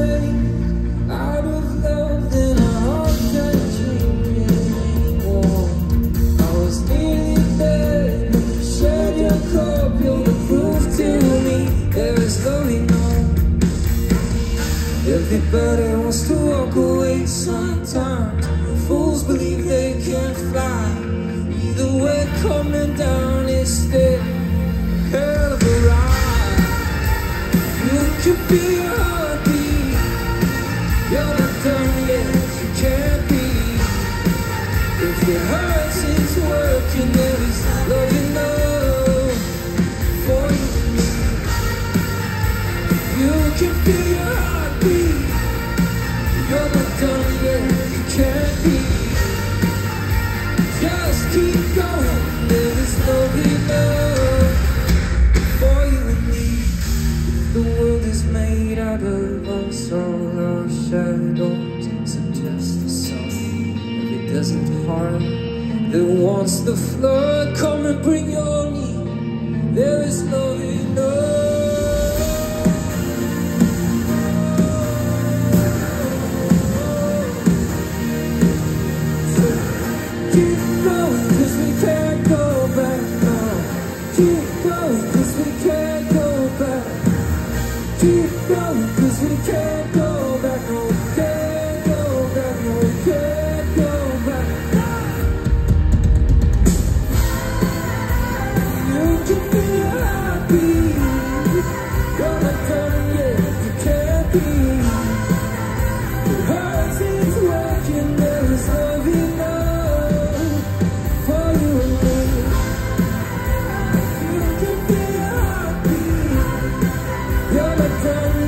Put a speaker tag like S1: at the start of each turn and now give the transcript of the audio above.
S1: made out of love, then our hearts can't dream anymore. I was nearly there, shared your cup, you're the proof to me there is love enough. Everybody wants to walk away sometimes. Fools believe they can fly. Either way, coming down is still a hell of a ride. You can feel your heartbeat. You're not done yet, you can't be. If your heart is working, there is love enough for you and me. You can feel your heartbeat. You're not done yet, you can't be. Just keep going, there is love enough for you and me. The world is made out of us, all our shadows suggest the sun. If it doesn't harm, then once the flood, come and bring your need. There is love enough. Keep going, cause we can't go back now. Keep going, cause we can't go back. Keep going, cause we can't go back. No, we can't go back. No, we can't go back. You can feel your heartbeat. You're not done yet, you can't be. Your heart is working, there is love enough for you and me. You can feel your heartbeat. You're not done